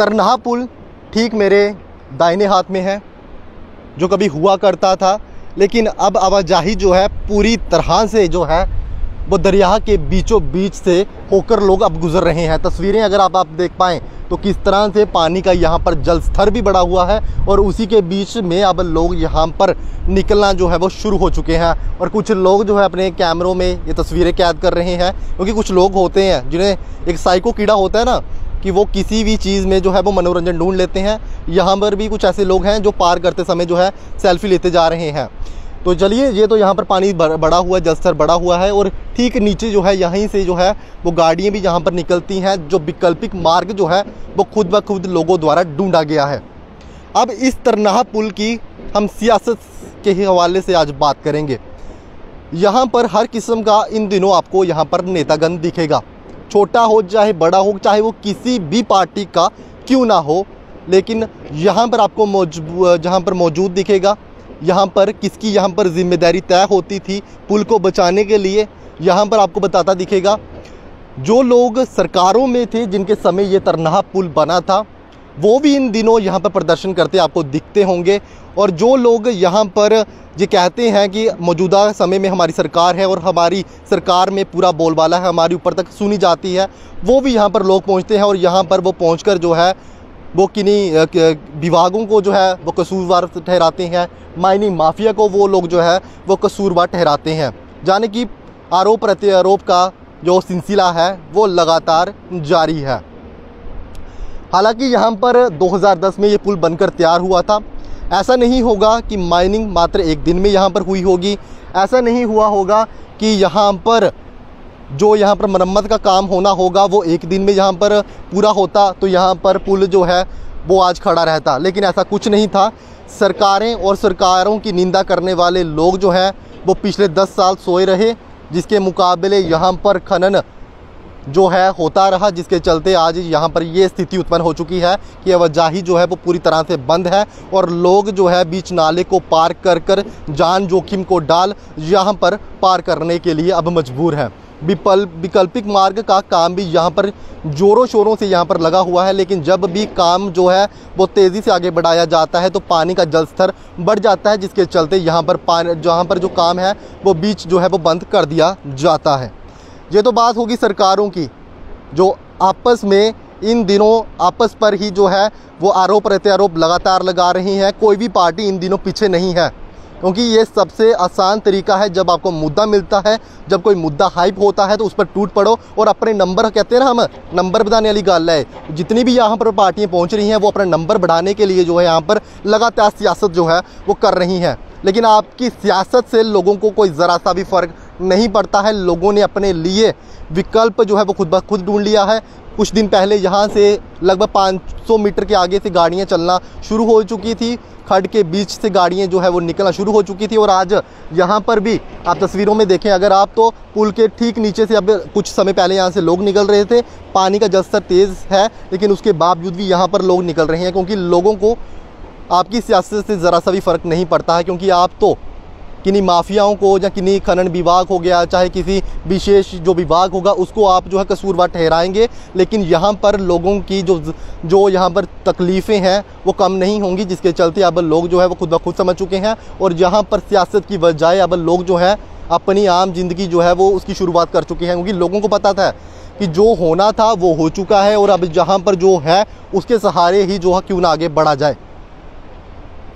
तरनाहा पुल ठीक मेरे दाहिने हाथ में है, जो कभी हुआ करता था, लेकिन अब आवाजाही जो है पूरी तरह से जो है वो दरिया के बीचों बीच से होकर लोग अब गुजर रहे हैं। तस्वीरें अगर आप देख पाएँ तो किस तरह से पानी का यहाँ पर जल स्तर भी बढ़ा हुआ है और उसी के बीच में अब लोग यहाँ पर निकलना जो है वो शुरू हो चुके हैं। और कुछ लोग जो है अपने कैमरों में ये तस्वीरें कैद कर रहे हैं, क्योंकि कुछ लोग होते हैं जिन्हें एक साइको कीड़ा होता है ना, कि वो किसी भी चीज़ में जो है वो मनोरंजन ढूंढ लेते हैं। यहाँ पर भी कुछ ऐसे लोग हैं जो पार करते समय जो है सेल्फी लेते जा रहे हैं। तो चलिए, ये तो यहाँ पर पानी बढ़ा हुआ है, जलस्तर बढ़ा हुआ है और ठीक नीचे जो है यहीं से जो है वो गाड़ियाँ भी यहाँ पर निकलती हैं। जो वैकल्पिक मार्ग जो है वो खुद ब खुद लोगों द्वारा ढूंढा गया है। अब इस तरनाहा पुल की हम सियासत के हवाले से आज बात करेंगे। यहाँ पर हर किस्म का इन दिनों आपको यहाँ पर नेतागण दिखेगा, छोटा हो चाहे बड़ा हो, चाहे वो किसी भी पार्टी का क्यों ना हो, लेकिन यहाँ पर आपको जहाँ पर मौजूद दिखेगा। यहाँ पर किसकी यहाँ पर जिम्मेदारी तय होती थी पुल को बचाने के लिए, यहाँ पर आपको बताता दिखेगा। जो लोग सरकारों में थे जिनके समय ये तरनाहा पुल बना था, वो भी इन दिनों यहाँ पर प्रदर्शन करते आपको दिखते होंगे। और जो लोग यहाँ पर ये कहते हैं कि मौजूदा समय में हमारी सरकार है और हमारी सरकार में पूरा बोलबाला है, हमारी ऊपर तक सुनी जाती है, वो भी यहाँ पर लोग पहुँचते हैं। और यहाँ पर वो पहुँचकर जो है वो किन्हीं विभागों को जो है वो कसूरवार ठहराते हैं, माइनिंग माफिया को वो लोग जो है वो कसूरवार ठहराते हैं। जाने कि आरोप प्रत्यारोप का जो सिलसिला है वो लगातार जारी है। हालांकि यहाँ पर 2010 में ये पुल बनकर तैयार हुआ था। ऐसा नहीं होगा कि माइनिंग मात्र एक दिन में यहाँ पर हुई होगी, ऐसा नहीं हुआ होगा कि यहाँ पर जो यहाँ पर मरम्मत का काम होना होगा वो एक दिन में यहाँ पर पूरा होता तो यहाँ पर पुल जो है वो आज खड़ा रहता, लेकिन ऐसा कुछ नहीं था। सरकारें और सरकारों की निंदा करने वाले लोग जो हैं वो पिछले 10 साल सोए रहे, जिसके मुकाबले यहाँ पर खनन जो है होता रहा, जिसके चलते आज यहाँ पर ये स्थिति उत्पन्न हो चुकी है कि आवाजाही जो है वो पूरी तरह से बंद है और लोग जो है बीच नाले को पार कर जान जोखिम को डाल यहाँ पर पार करने के लिए अब मजबूर हैं। वैकल्पिक मार्ग का काम भी यहाँ पर ज़ोरों शोरों से यहाँ पर लगा हुआ है, लेकिन जब भी काम जो है वो तेज़ी से आगे बढ़ाया जाता है तो पानी का जल स्तर बढ़ जाता है, जिसके चलते यहाँ पर जहाँ पर जो काम है वो बीच जो है वो बंद कर दिया जाता है। ये तो बात होगी सरकारों की, जो आपस में इन दिनों आपस पर ही जो है वो आरोप प्रत्यारोप लगातार लगा रही हैं। कोई भी पार्टी इन दिनों पीछे नहीं है, क्योंकि ये सबसे आसान तरीका है। जब आपको मुद्दा मिलता है, जब कोई मुद्दा हाइप होता है तो उस पर टूट पड़ो और अपने नंबर, कहते हैं ना हम, नंबर बढ़ाने वाली गल है। जितनी भी यहाँ पर पार्टियाँ पहुँच रही हैं वो अपना नंबर बढ़ाने के लिए जो है यहाँ पर लगातार सियासत जो है वो कर रही हैं, लेकिन आपकी सियासत से लोगों को कोई ज़रा सा भी फ़र्क नहीं पड़ता है। लोगों ने अपने लिए विकल्प जो है वो खुद ब खुद ढूंढ लिया है। कुछ दिन पहले यहाँ से लगभग 500 मीटर के आगे से गाड़ियाँ चलना शुरू हो चुकी थी, खड्ड के बीच से गाड़ियाँ जो है वो निकलना शुरू हो चुकी थी। और आज यहाँ पर भी आप तस्वीरों में देखें अगर आप, तो पुल के ठीक नीचे से अब कुछ समय पहले यहाँ से लोग निकल रहे थे। पानी का जल स्तर तेज़ है, लेकिन उसके बावजूद भी यहाँ पर लोग निकल रहे हैं, क्योंकि लोगों को आपकी सियासत से ज़रा सा भी फ़र्क नहीं पड़ता है। क्योंकि आप तो किन्हीं माफियाओं को या किन्हीं खनन विभाग हो गया, चाहे किसी विशेष जो विभाग होगा उसको आप जो है कसूरवार ठहराएंगे, लेकिन यहाँ पर लोगों की जो यहाँ पर तकलीफ़ें हैं वो कम नहीं होंगी, जिसके चलते अब लोग जो है वो खुद ब खुद समझ चुके हैं। और यहाँ पर सियासत की बजाय अब लोग जो है अपनी आम जिंदगी जो है वो उसकी शुरुआत कर चुके हैं, क्योंकि लोगों को पता था कि जो होना था वो हो चुका है और अब जहाँ पर जो है उसके सहारे ही जो है क्यों ना आगे बढ़ा जाए।